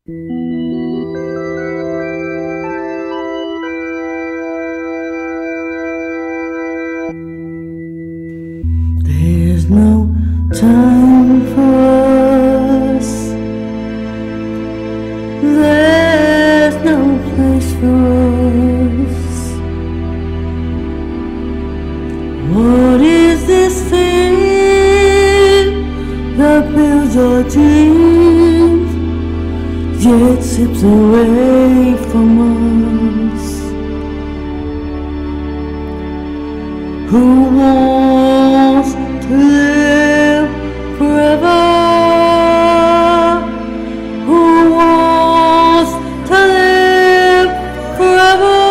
There's no time for us. There's no place for us. What is this thing that builds our dreams, yet slips away from us? Who wants to live forever? Who wants to live forever?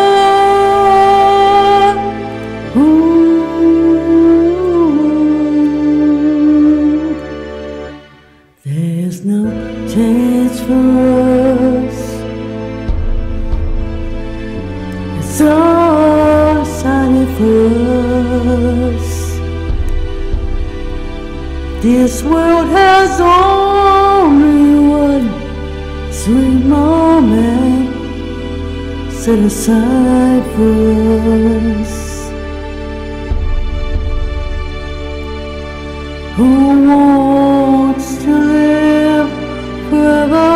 There's no chance for us. It's all decided for us. This world has only one sweet moment set aside for us. Who wants to live forever?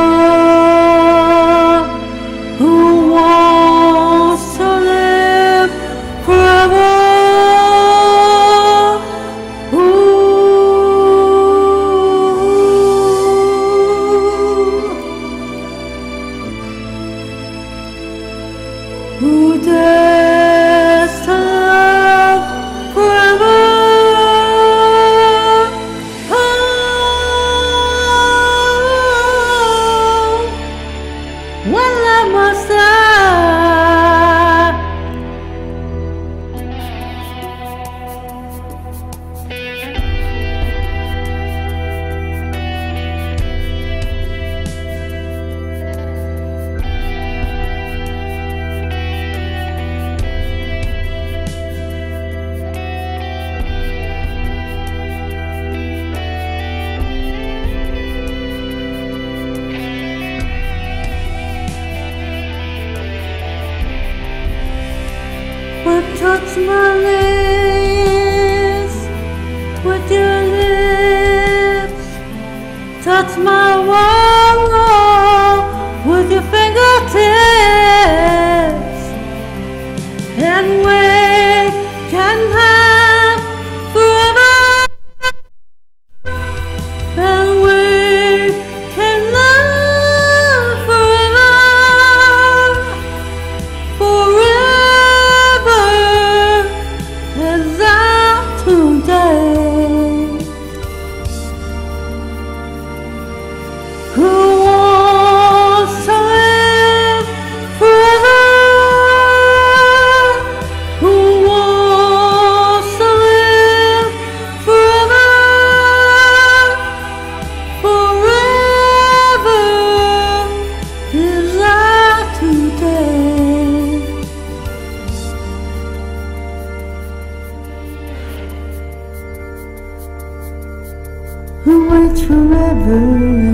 Who wants to live forever? Who dares to love forever? One love must die. But touch my lips with your lips, touch my wall with your fingertips, and we can have forever, and we can love forever, forever. Who wants to live forever? Who wants to live forever? Forever is our today. Who waits forever?